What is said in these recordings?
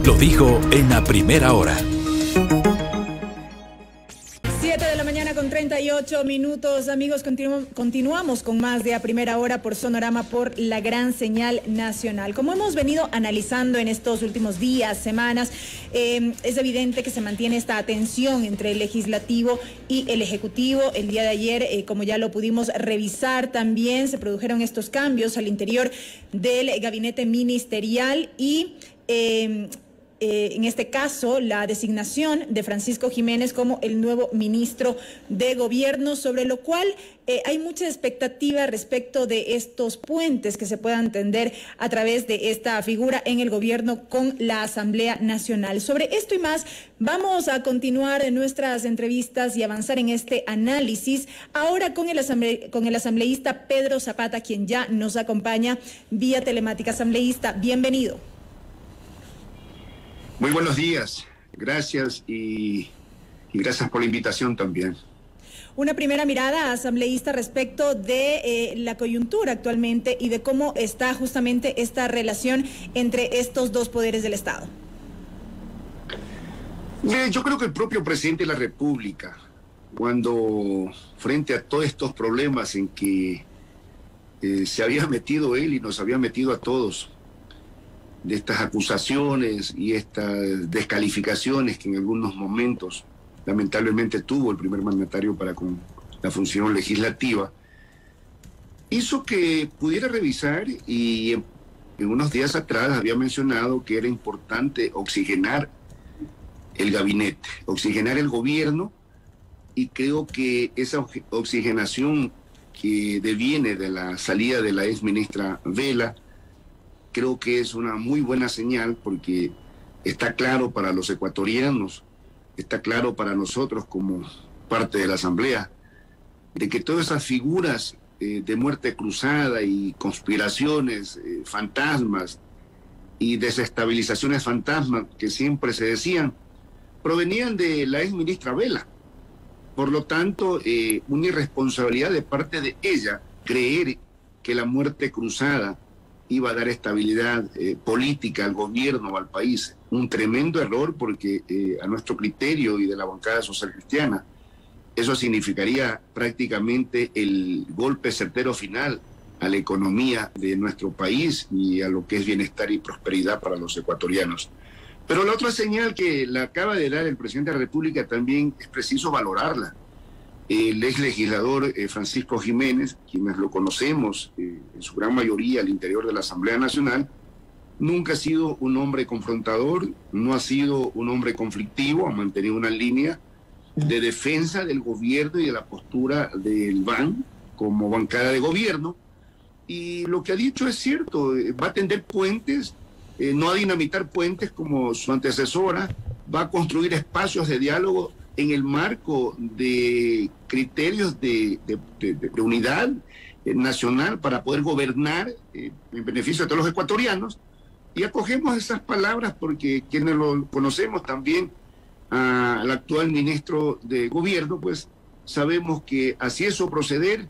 lo dijo en la primera hora. 7 de la mañana con 38 minutos, amigos, continuamos con más de A Primera Hora por Sonorama, por la gran señal nacional. Como hemos venido analizando en estos últimos días, semanas, es evidente que se mantiene esta tensión entre el legislativo y el ejecutivo. El día de ayer, como ya lo pudimos revisar también, se produjeron estos cambios al interior del gabinete ministerial y en este caso, la designación de Francisco Jiménez como el nuevo ministro de Gobierno, sobre lo cual hay mucha expectativa respecto de estos puentes que se puedan tender a través de esta figura en el gobierno con la Asamblea Nacional. Sobre esto y más, vamos a continuar en nuestras entrevistas y avanzar en este análisis, ahora con el asambleísta Pedro Zapata, quien ya nos acompaña vía telemática. Asambleísta, bienvenido. Muy buenos días, gracias y gracias por la invitación también. Una primera mirada, asambleísta, respecto de la coyuntura actualmente y de cómo está justamente esta relación entre estos dos poderes del Estado. Yo creo que el propio presidente de la República, cuando frente a todos estos problemas en que se había metido él y nos había metido a todos, de estas acusaciones y estas descalificaciones que en algunos momentos lamentablemente tuvo el primer mandatario para con la función legislativa, hizo que pudiera revisar y en unos días atrás había mencionado que era importante oxigenar el gabinete, oxigenar el gobierno, y creo que esa oxigenación que deviene de la salida de la ex ministra Vela, creo que es una muy buena señal, porque está claro para los ecuatorianos, está claro para nosotros como parte de la Asamblea, de que todas esas figuras de muerte cruzada y conspiraciones, fantasmas y desestabilizaciones fantasmas que siempre se decían, provenían de la ex ministra Vela. Por lo tanto, una irresponsabilidad de parte de ella creer que la muerte cruzada iba a dar estabilidad política al gobierno o al país. Un tremendo error, porque a nuestro criterio y de la bancada social cristiana, eso significaría prácticamente el golpe certero final a la economía de nuestro país y a lo que es bienestar y prosperidad para los ecuatorianos. Pero la otra señal que la acaba de dar el presidente de la República también es preciso valorarla. El ex legislador Francisco Jiménez, quienes lo conocemos en su gran mayoría al interior de la Asamblea Nacional, nunca ha sido un hombre confrontador, no ha sido un hombre conflictivo, ha mantenido una línea de defensa del gobierno y de la postura del BAN como bancada de gobierno, y lo que ha dicho es cierto, va a tender puentes, no a dinamitar puentes como su antecesora, va a construir espacios de diálogo en el marco de criterios de unidad nacional para poder gobernar en beneficio de todos los ecuatorianos. Y acogemos esas palabras porque quienes lo conocemos también al actual ministro de Gobierno, pues sabemos que así es su proceder,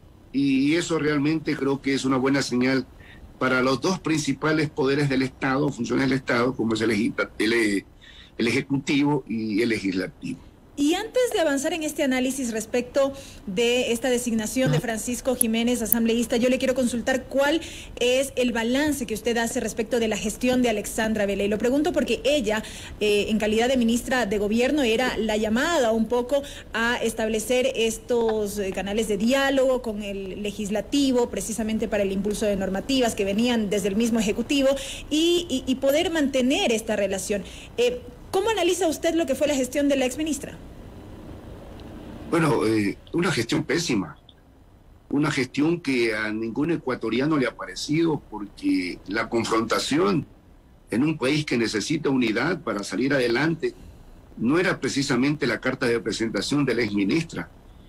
y eso realmente creo que es una buena señal para los dos principales poderes del Estado, funciones del Estado, como es el Ejecutivo y el Legislativo. Y antes de avanzar en este análisis respecto de esta designación de Francisco Jiménez, asambleísta, yo le quiero consultar cuál es el balance que usted hace respecto de la gestión de Alexandra Vela. Y lo pregunto porque ella, en calidad de ministra de Gobierno, era la llamada un poco a establecer estos canales de diálogo con el legislativo, precisamente para el impulso de normativas que venían desde el mismo Ejecutivo y poder mantener esta relación. ¿Cómo analiza usted lo que fue la gestión de la exministra? Bueno, una gestión pésima, una gestión que a ningún ecuatoriano le ha parecido, porque la confrontación en un país que necesita unidad para salir adelante no era precisamente la carta de presentación de la exministra.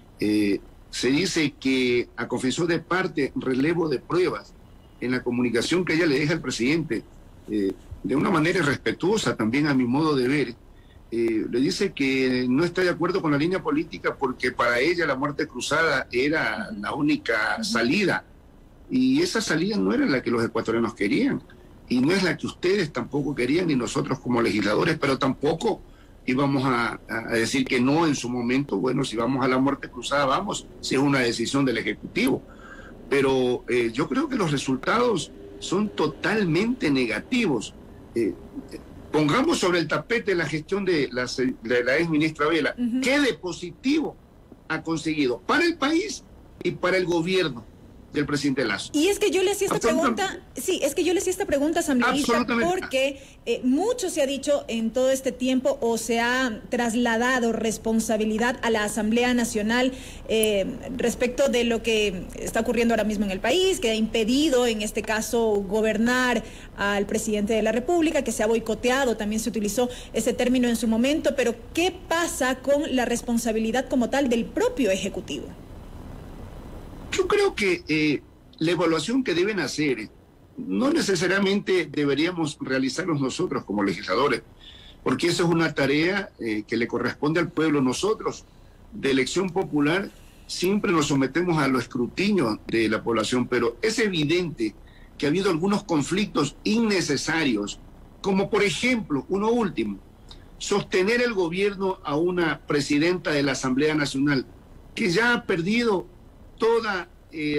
Se dice que a confesión de parte, relevo de pruebas en la comunicación que ella le deja al presidente, de una manera irrespetuosa también a mi modo de ver, le dice que no está de acuerdo con la línea política porque para ella la muerte cruzada era la única salida, y esa salida no era la que los ecuatorianos querían. y no es la que ustedes tampoco querían, ni nosotros como legisladores, pero tampoco íbamos a decir que no en su momento. Bueno, si vamos a la muerte cruzada, vamos, si es una decisión del Ejecutivo. Pero yo creo que los resultados son totalmente negativos. Pongamos sobre el tapete la gestión de la ex ministra Vela. ¿Qué de positivo ha conseguido para el país y para el gobierno del presidente Lasso? Y es que yo le hacía esta pregunta, sí, es que yo le hacía esta pregunta, asambleísta, porque mucho se ha dicho en todo este tiempo, o se ha trasladado responsabilidad a la Asamblea Nacional respecto de lo que está ocurriendo ahora mismo en el país, que ha impedido, en este caso, gobernar al presidente de la República, que se ha boicoteado, también se utilizó ese término en su momento, pero ¿qué pasa con la responsabilidad como tal del propio Ejecutivo? Yo creo que la evaluación que deben hacer no necesariamente deberíamos realizarnos nosotros como legisladores, porque eso es una tarea que le corresponde al pueblo. Nosotros, de elección popular, siempre nos sometemos a los escrutinios de la población, pero es evidente que ha habido algunos conflictos innecesarios, como por ejemplo, uno último, sostener el gobierno a una presidenta de la Asamblea Nacional que ya ha perdido toda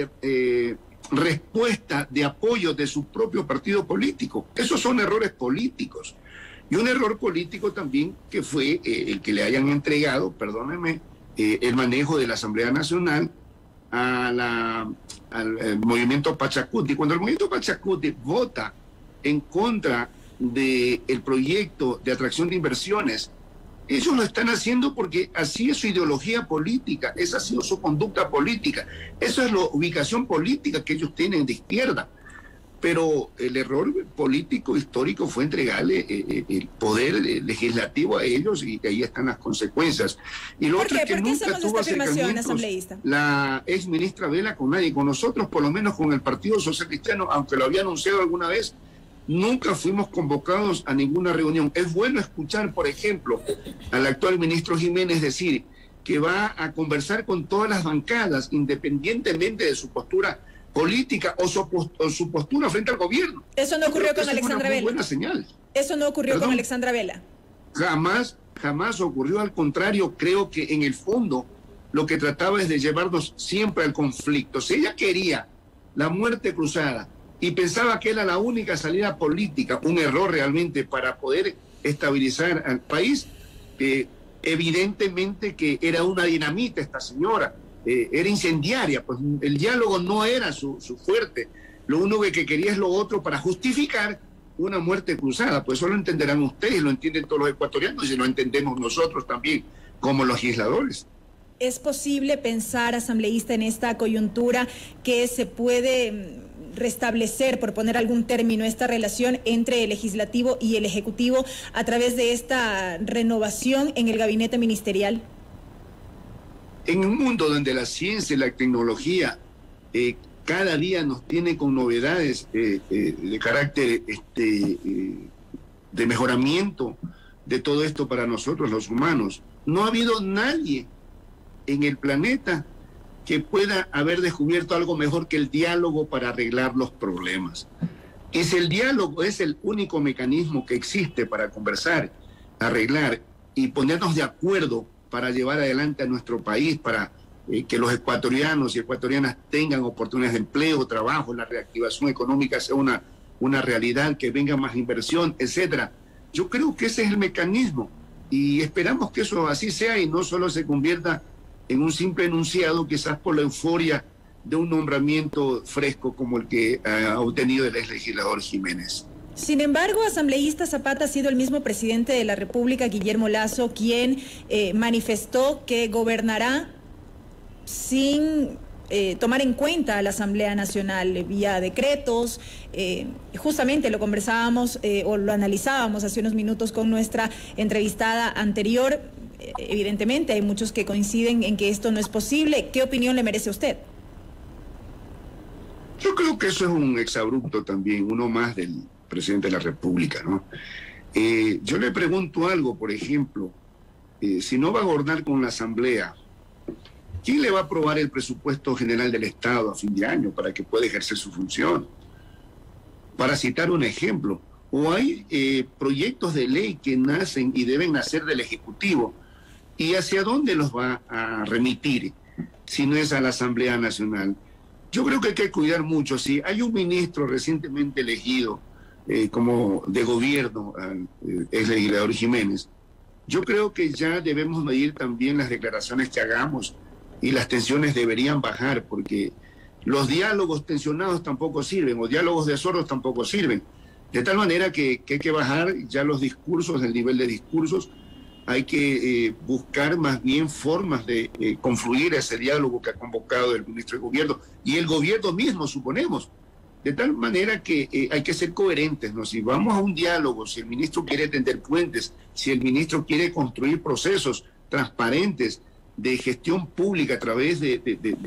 respuesta de apoyo de su propio partido político. Esos son errores políticos. Y un error político también que fue el que le hayan entregado, perdónenme, el manejo de la Asamblea Nacional al movimiento Pachacuti. Cuando el movimiento Pachacuti vota en contra del proyecto de atracción de inversiones, ellos lo están haciendo porque así es su ideología política, esa ha sido su conducta política, esa es la ubicación política que ellos tienen de izquierda. Pero el error político histórico fue entregarle el poder legislativo a ellos, y ahí están las consecuencias. Y lo otro es que nunca tuvo acercamientos la ex ministra Vela con nadie, con nosotros, por lo menos con el Partido Social Cristiano, aunque lo había anunciado alguna vez. Nunca fuimos convocados a ninguna reunión. Es bueno escuchar, por ejemplo, al actual ministro Jiménez decir que va a conversar con todas las bancadas, independientemente de su postura política o su postura frente al gobierno. Eso no ocurrió con Alexandra Vela. Buena señal. Eso no ocurrió con Alexandra Vela. Jamás ocurrió. Al contrario, creo que en el fondo lo que trataba es de llevarnos siempre al conflicto. Si ella quería la muerte cruzada y pensaba que era la única salida política, un error realmente para poder estabilizar al país, evidentemente que era una dinamita esta señora, era incendiaria, pues el diálogo no era su fuerte, lo único que quería es lo otro para justificar una muerte cruzada. Pues eso lo entenderán ustedes, lo entienden todos los ecuatorianos y lo entendemos nosotros también como legisladores. ¿Es posible pensar, asambleísta, en esta coyuntura que se puede restablecer, por poner algún término, esta relación entre el legislativo y el ejecutivo a través de esta renovación en el gabinete ministerial? En un mundo donde la ciencia y la tecnología cada día nos tiene con novedades de carácter de mejoramiento de todo esto para nosotros los humanos, no ha habido nadie en el planeta que pueda haber descubierto algo mejor que el diálogo para arreglar los problemas. Y si el diálogo es el único mecanismo que existe para conversar, arreglar y ponernos de acuerdo para llevar adelante a nuestro país, para que los ecuatorianos y ecuatorianas tengan oportunidades de empleo, trabajo, la reactivación económica sea una realidad, que venga más inversión, etcétera. Yo creo que ese es el mecanismo y esperamos que eso así sea y no solo se convierta en un simple enunciado, quizás por la euforia de un nombramiento fresco como el que ha obtenido el ex legislador Jiménez. Sin embargo, asambleísta, Zapata ha sido el mismo presidente de la República, Guillermo Lasso, quien manifestó que gobernará sin tomar en cuenta a la Asamblea Nacional vía decretos. Justamente lo conversábamos o lo analizábamos hace unos minutos con nuestra entrevistada anterior. Evidentemente hay muchos que coinciden en que esto no es posible. ¿Qué opinión le merece a usted? Yo creo que eso es un exabrupto también, uno más del presidente de la República, ¿no? Yo le pregunto algo, por ejemplo, si no va a gobernar con la Asamblea, ¿quién le va a aprobar el presupuesto general del Estado a fin de año para que pueda ejercer su función? para citar un ejemplo. O hay proyectos de ley que nacen y deben nacer del Ejecutivo. ¿Y hacia dónde los va a remitir si no es a la Asamblea Nacional? Yo creo que hay que cuidar mucho. Si hay un ministro recientemente elegido como de gobierno, ex legislador Jiménez, yo creo que ya debemos medir también las declaraciones que hagamos y las tensiones deberían bajar, porque los diálogos tensionados tampoco sirven, o diálogos de sordos tampoco sirven. De tal manera que hay que bajar ya los discursos, el nivel de discursos. Hay que buscar más bien formas de confluir ese diálogo que ha convocado el ministro de Gobierno y el gobierno mismo, suponemos. De tal manera que hay que ser coherentes, ¿no? Si vamos a un diálogo, si el ministro quiere tender puentes, si el ministro quiere construir procesos transparentes de gestión pública a través de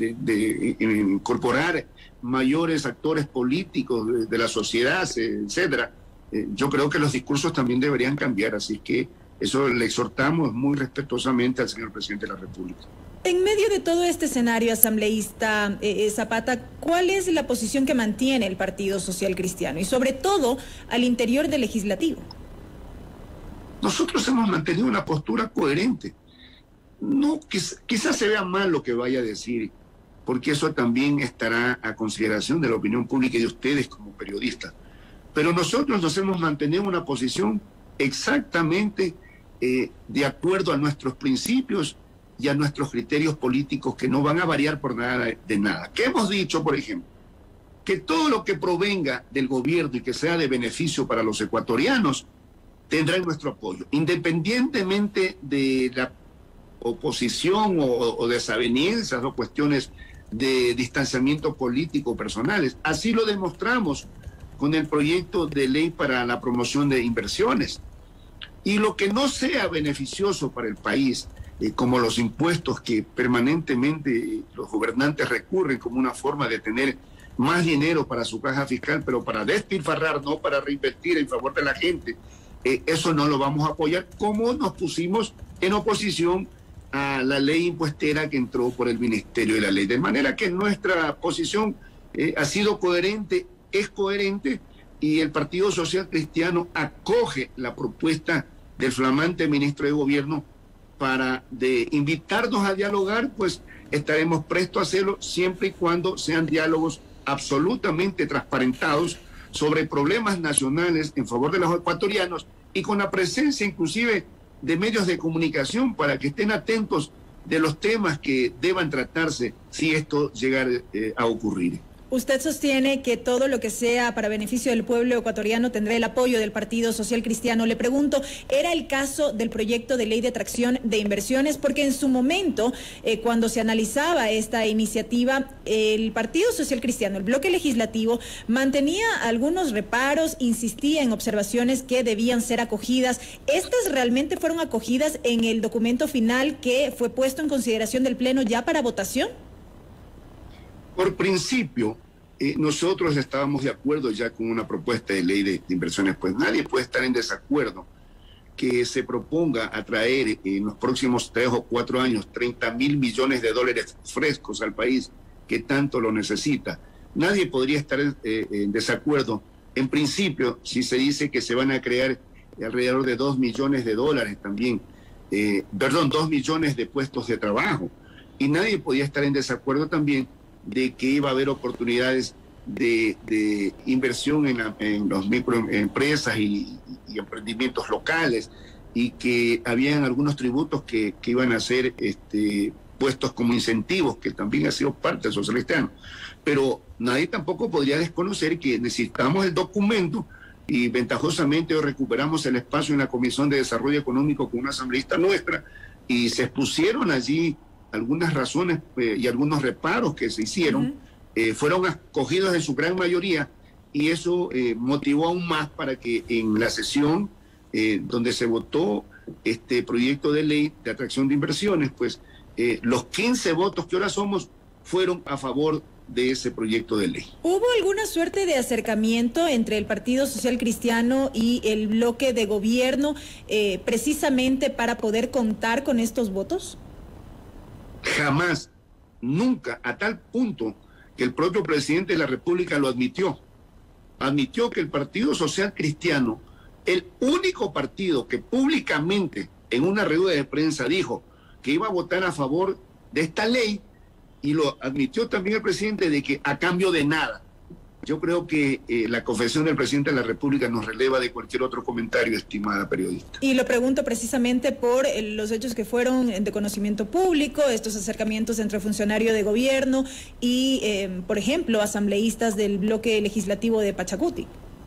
incorporar mayores actores políticos de la sociedad, etcétera, yo creo que los discursos también deberían cambiar, así que eso le exhortamos muy respetuosamente al señor presidente de la República. En medio de todo este escenario asambleísta, Zapata, ¿cuál es la posición que mantiene el Partido Social Cristiano y sobre todo al interior del legislativo? Nosotros hemos mantenido una postura coherente. No, quizás se vea mal lo que vaya a decir, porque eso también estará a consideración de la opinión pública y de ustedes como periodistas. Pero nosotros nos hemos mantenido una posición exactamente de acuerdo a nuestros principios y a nuestros criterios políticos, que no van a variar por nada de nada. ¿Qué hemos dicho, por ejemplo? Que todo lo que provenga del gobierno y que sea de beneficio para los ecuatorianos tendrá nuestro apoyo, independientemente de la oposición o desavenencias o cuestiones de distanciamiento político personales. Así lo demostramos con el proyecto de ley para la promoción de inversiones. Y lo que no sea beneficioso para el país, como los impuestos que permanentemente los gobernantes recurren como una forma de tener más dinero para su caja fiscal, pero para despilfarrar, no para reinvertir en favor de la gente, eso no lo vamos a apoyar, como nos pusimos en oposición a la ley impuestera que entró por el Ministerio de la Ley. De manera que nuestra posición ha sido coherente, es coherente, y el Partido Social Cristiano acoge la propuesta del flamante ministro de Gobierno para invitarnos a dialogar. Pues estaremos prestos a hacerlo siempre y cuando sean diálogos absolutamente transparentados sobre problemas nacionales en favor de los ecuatorianos y con la presencia inclusive de medios de comunicación para que estén atentos de los temas que deban tratarse si esto llegara a ocurrir. Usted sostiene que todo lo que sea para beneficio del pueblo ecuatoriano tendrá el apoyo del Partido Social Cristiano. Le pregunto, ¿era el caso del proyecto de ley de atracción de inversiones? Porque en su momento, cuando se analizaba esta iniciativa, el Partido Social Cristiano, el bloque legislativo, mantenía algunos reparos, insistía en observaciones que debían ser acogidas. ¿Estas realmente fueron acogidas en el documento final que fue puesto en consideración del Pleno ya para votación? Por principio, nosotros estábamos de acuerdo ya con una propuesta de ley de inversiones, pues nadie puede estar en desacuerdo que se proponga atraer en los próximos 3 o 4 años 30.000 millones de dólares frescos al país que tanto lo necesita. Nadie podría estar en desacuerdo, en principio, si se dice que se van a crear alrededor de 2 millones de dólares también, 2 millones de puestos de trabajo, y nadie podía estar en desacuerdo también de que iba a haber oportunidades de inversión en las microempresas y emprendimientos locales, y que habían algunos tributos que iban a ser puestos como incentivos, que también ha sido parte del Social Cristiano. Pero nadie tampoco podría desconocer que necesitamos el documento, y ventajosamente hoy recuperamos el espacio en la Comisión de Desarrollo Económico con una asambleísta nuestra, y se expusieron allí algunas razones y algunos reparos que se hicieron, fueron acogidos en su gran mayoría, y eso motivó aún más para que en la sesión donde se votó este proyecto de ley de atracción de inversiones, pues los 15 votos que ahora somos fueron a favor de ese proyecto de ley. ¿Hubo alguna suerte de acercamiento entre el Partido Social Cristiano y el bloque de gobierno precisamente para poder contar con estos votos? Jamás, nunca, a tal punto que el propio presidente de la República lo admitió. admitió que el Partido Social Cristiano, el único partido que públicamente en una rueda de prensa dijo que iba a votar a favor de esta ley, y lo admitió también el presidente, de que a cambio de nada. Yo creo que la confesión del presidente de la República nos releva de cualquier otro comentario, estimada periodista. Y lo pregunto precisamente por los hechos que fueron de conocimiento público, estos acercamientos entre funcionarios de gobierno y, por ejemplo, asambleístas del bloque legislativo de Pachacuti.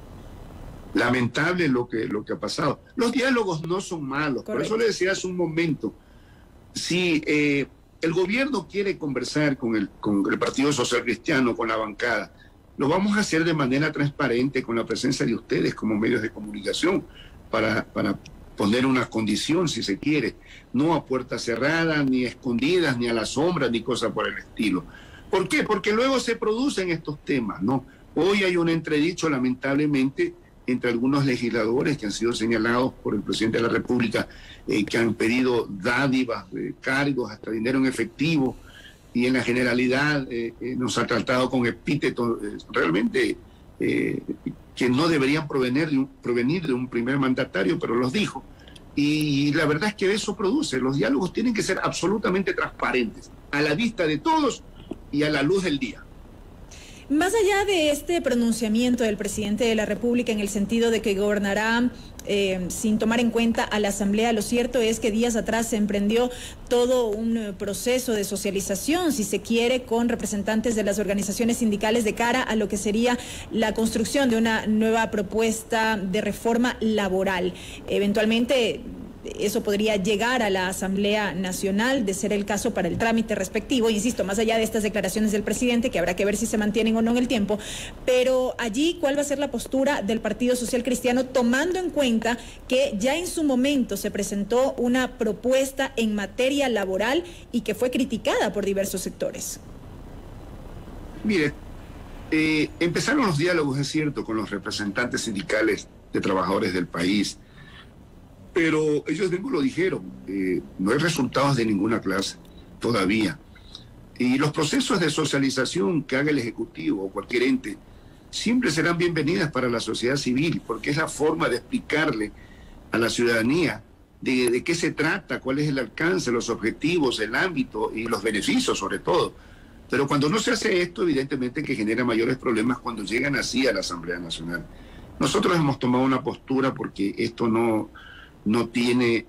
Lamentable lo que ha pasado. Los diálogos no son malos. Correcto. Por eso le decía hace un momento, si el gobierno quiere conversar con el Partido Social Cristiano, con la bancada, lo vamos a hacer de manera transparente, con la presencia de ustedes como medios de comunicación, para poner una condición, si se quiere, no a puertas cerradas, ni escondidas, ni a la sombra, ni cosas por el estilo. ¿Por qué? Porque luego se producen estos temas, ¿no? Hoy hay un entredicho, lamentablemente, entre algunos legisladores que han sido señalados por el presidente de la República, que han pedido dádivas, cargos, hasta dinero en efectivo, y en la generalidad nos ha tratado con epítetos realmente que no deberían provenir de un primer mandatario, pero los dijo. Y la verdad es que eso produce. Los diálogos tienen que ser absolutamente transparentes, a la vista de todos y a la luz del día. Más allá de este pronunciamiento del presidente de la República en el sentido de que gobernará sin tomar en cuenta a la Asamblea, lo cierto es que días atrás se emprendió todo un proceso de socialización, si se quiere, con representantes de las organizaciones sindicales de cara a lo que sería la construcción de una nueva propuesta de reforma laboral. Eventualmente eso podría llegar a la Asamblea Nacional, de ser el caso, para el trámite respectivo. Insisto, más allá de estas declaraciones del presidente, que habrá que ver si se mantienen o no en el tiempo, pero allí, ¿cuál va a ser la postura del Partido Social Cristiano, tomando en cuenta que ya en su momento se presentó una propuesta en materia laboral y que fue criticada por diversos sectores? Mire, empezaron los diálogos, es cierto, con los representantes sindicales de trabajadores del país, pero ellos mismos lo dijeron, no hay resultados de ninguna clase todavía. Y los procesos de socialización que haga el Ejecutivo o cualquier ente siempre serán bienvenidas para la sociedad civil, porque es la forma de explicarle a la ciudadanía de qué se trata, cuál es el alcance, los objetivos, el ámbito y los beneficios sobre todo. Pero cuando no se hace esto, evidentemente que genera mayores problemas cuando llegan así a la Asamblea Nacional. Nosotros hemos tomado una postura porque esto no tiene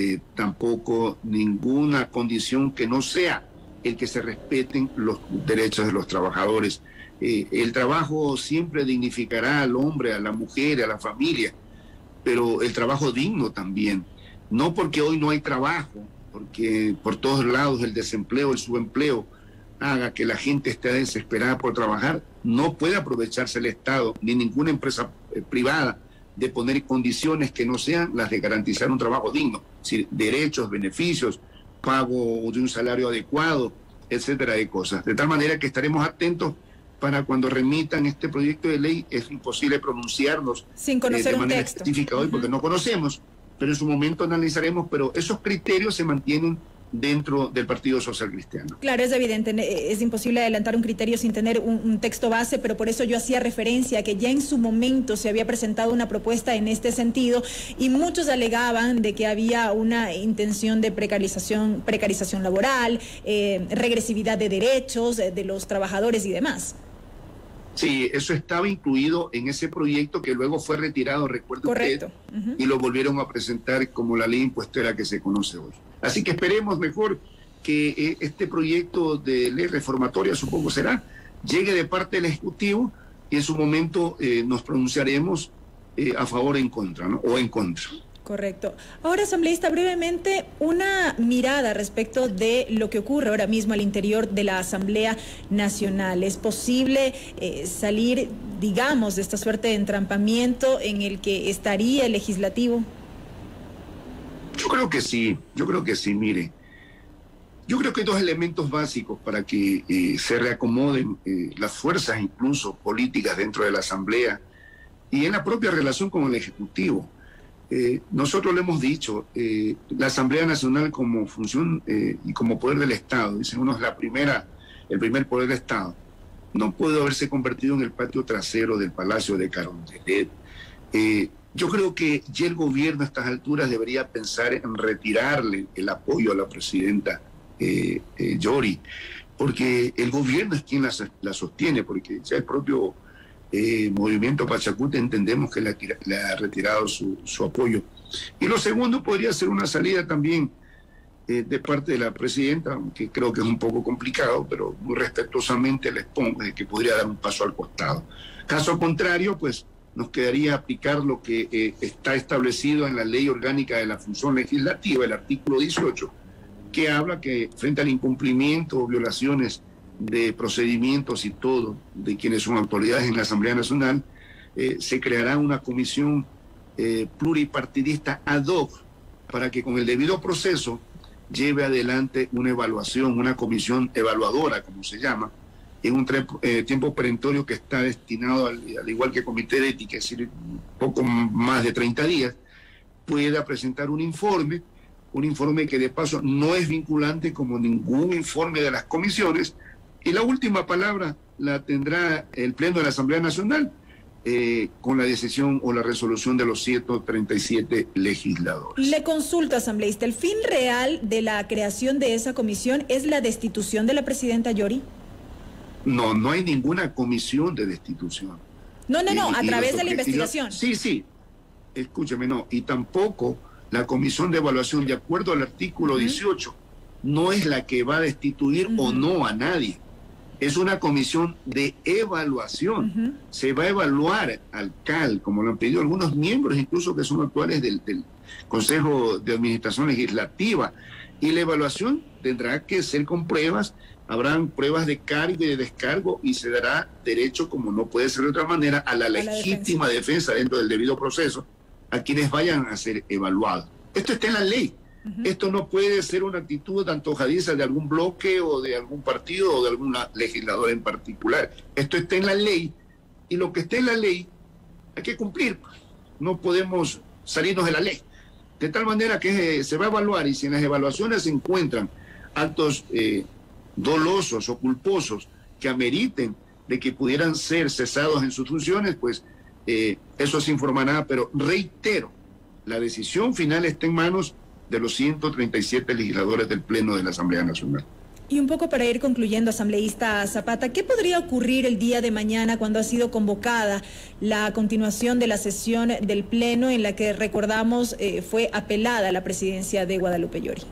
tampoco ninguna condición que no sea el que se respeten los derechos de los trabajadores. El trabajo siempre dignificará al hombre, a la mujer, a la familia, pero el trabajo digno también. No porque hoy no hay trabajo, porque por todos lados el desempleo, el subempleo, haga que la gente esté desesperada por trabajar, no puede aprovecharse el Estado ni ninguna empresa privada de poner condiciones que no sean las de garantizar un trabajo digno, es decir, derechos, beneficios, pago de un salario adecuado, etcétera, de cosas. De tal manera que estaremos atentos para cuando remitan este proyecto de ley. Es imposible pronunciarnos sin conocer de manera texto específica hoy porque no conocemos, pero en su momento analizaremos, pero esos criterios se mantienen dentro del Partido Social Cristiano. Claro, es evidente, es imposible adelantar un criterio sin tener un texto base, pero por eso yo hacía referencia a que ya en su momento se había presentado una propuesta en este sentido y muchos alegaban de que había una intención de precarización laboral, regresividad de derechos de los trabajadores y demás. Sí, eso estaba incluido en ese proyecto que luego fue retirado, recuerdo. Correcto. Usted, y lo volvieron a presentar como la ley impuestera que se conoce hoy. Así que esperemos mejor que este proyecto de ley reformatoria, supongo será, llegue de parte del Ejecutivo y en su momento nos pronunciaremos a favor o en contra, ¿no? O en contra. Correcto. Ahora, asambleísta, brevemente, una mirada respecto de lo que ocurre ahora mismo al interior de la Asamblea Nacional. ¿Es posible salir, digamos, de esta suerte de entrampamiento en el que estaría el legislativo? Yo creo que sí, mire. Yo creo que hay dos elementos básicos para que se reacomoden las fuerzas, incluso políticas, dentro de la Asamblea y en la propia relación con el Ejecutivo. Nosotros le hemos dicho, la Asamblea Nacional como función y como poder del Estado, dice uno, es el primer poder del Estado. no puede haberse convertido en el patio trasero del Palacio de Carondelet. Yo creo que ya el gobierno a estas alturas debería pensar en retirarle el apoyo a la presidenta Yori, porque el gobierno es quien la sostiene, porque ya el propio Movimiento Pachacuti entendemos que le ha retirado su apoyo. Y lo segundo podría ser una salida también de parte de la presidenta, aunque creo que es un poco complicado, pero muy respetuosamente les pongo de que podría dar un paso al costado. Caso contrario, pues nos quedaría aplicar lo que está establecido en la Ley Orgánica de la Función Legislativa, el artículo 18, que habla que frente al incumplimiento o violaciones de procedimientos y todo de quienes son autoridades en la Asamblea Nacional, se creará una comisión pluripartidista ad hoc para que con el debido proceso lleve adelante una evaluación, una comisión evaluadora, como se llama, en un tiempo perentorio que está destinado, al igual que Comité de Ética, es decir, poco más de 30 días, pueda presentar un informe que de paso no es vinculante como ningún informe de las comisiones, y la última palabra la tendrá el Pleno de la Asamblea Nacional con la decisión o la resolución de los 137 legisladores. Le consulto, asambleísta, ¿el fin real de la creación de esa comisión es la destitución de la presidenta Yori? No, no hay ninguna comisión de destitución. No, a través de la investigación. Sí, escúcheme, no, y tampoco la comisión de evaluación, de acuerdo al artículo 18, no es la que va a destituir o no a nadie. Es una comisión de evaluación. Se va a evaluar al CAL, como lo han pedido algunos miembros, incluso que son actuales del Consejo de Administración Legislativa. Y la evaluación tendrá que ser con pruebas. Habrán pruebas de cargo y de descargo y se dará derecho, como no puede ser de otra manera, a la legítima defensa dentro del debido proceso a quienes vayan a ser evaluados. Esto está en la ley. Esto no puede ser una actitud antojadiza de algún bloque o de algún partido o de algún legislador en particular. Esto está en la ley y lo que está en la ley hay que cumplir. No podemos salirnos de la ley. De tal manera que se va a evaluar y si en las evaluaciones se encuentran actos dolosos o culposos que ameriten de que pudieran ser cesados en sus funciones, pues eso se informará, pero reitero, la decisión final está en manos de los 137 legisladores del Pleno de la Asamblea Nacional. Y un poco para ir concluyendo, asambleísta Zapata, ¿qué podría ocurrir el día de mañana cuando ha sido convocada la continuación de la sesión del Pleno en la que, recordamos, fue apelada la presidencia de Guadalupe Llori?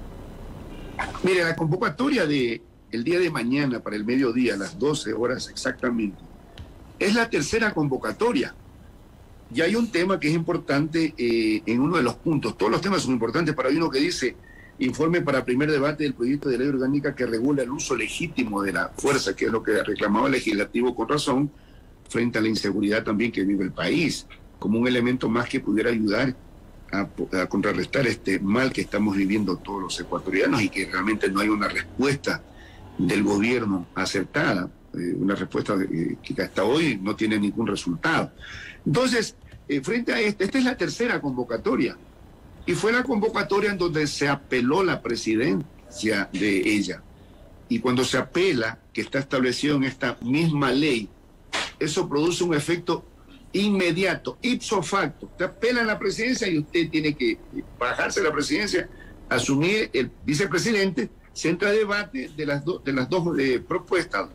Mire, la convocatoria del día de mañana para el mediodía, a las 12 horas exactamente, es la tercera convocatoria. Y hay un tema que es importante en uno de los puntos. Todos los temas son importantes, pero hay uno que dice: informe para primer debate del proyecto de ley orgánica que regula el uso legítimo de la fuerza, que es lo que reclamaba el legislativo con razón, frente a la inseguridad también que vive el país, como un elemento más que pudiera ayudar a contrarrestar este mal que estamos viviendo todos los ecuatorianos y que realmente no hay una respuesta del gobierno acertada, una respuesta que hasta hoy no tiene ningún resultado. Entonces, frente a esta es la tercera convocatoria, y fue la convocatoria en donde se apeló la presidencia de ella. Y cuando se apela, que está establecido en esta misma ley, eso produce un efecto inmediato, ipso facto. Usted apela a la presidencia y usted tiene que bajarse de la presidencia, asumir el vicepresidente, se entra a debate de las dos propuestas,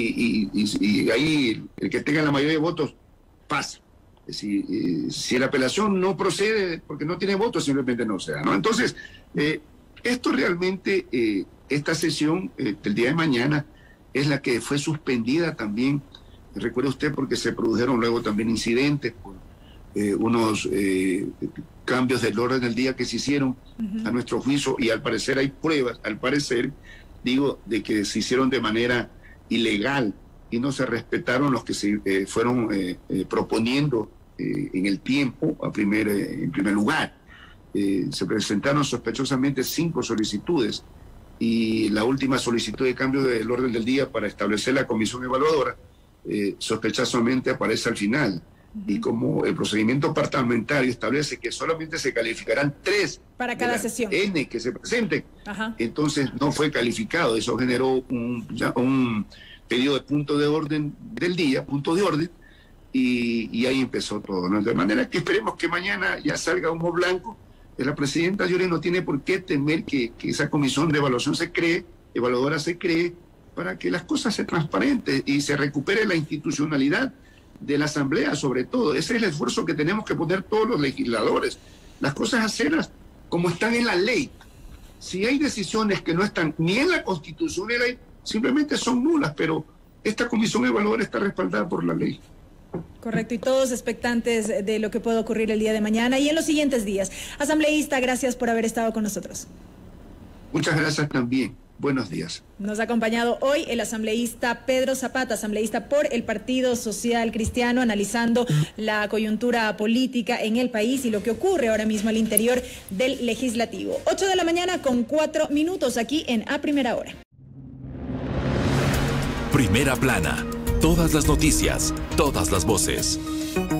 y ahí el que tenga la mayoría de votos pasa. Si la apelación no procede porque no tiene votos, simplemente no se da, ¿no? Entonces, esto realmente, esta sesión del día de mañana es la que fue suspendida también, recuerde usted, porque se produjeron luego también incidentes por unos cambios del orden del día que se hicieron a nuestro juicio, y al parecer hay pruebas, de que se hicieron de manera ilegal y no se respetaron los que se fueron proponiendo en el tiempo en primer lugar. Se presentaron sospechosamente 5 solicitudes y la última solicitud de cambio del orden del día para establecer la comisión evaluadora sospechosamente aparece al final. Y como el procedimiento parlamentario establece que solamente se calificarán 3 para cada sesión N que se presenten, entonces no fue calificado. Eso generó pedido de punto de orden del día, punto de orden, y ahí empezó todo, ¿no? De manera que esperemos que mañana ya salga humo blanco. La presidenta Llori no tiene por qué temer que esa comisión de evaluación evaluadora se cree, para que las cosas sean transparentes y se recupere la institucionalidad de la Asamblea, sobre todo. Ese es el esfuerzo que tenemos que poner todos los legisladores. Las cosas hacerlas como están en la ley. Si hay decisiones que no están ni en la Constitución ni en la ley, simplemente son nulas, pero esta comisión evaluadora está respaldada por la ley. Correcto, y todos expectantes de lo que pueda ocurrir el día de mañana y en los siguientes días. Asambleísta, gracias por haber estado con nosotros. Muchas gracias también. Buenos días. Nos ha acompañado hoy el asambleísta Pedro Zapata, asambleísta por el Partido Social Cristiano, analizando la coyuntura política en el país y lo que ocurre ahora mismo al interior del Legislativo. 8:04 a.m. aquí en A Primera Hora. Primera plana. Todas las noticias, todas las voces.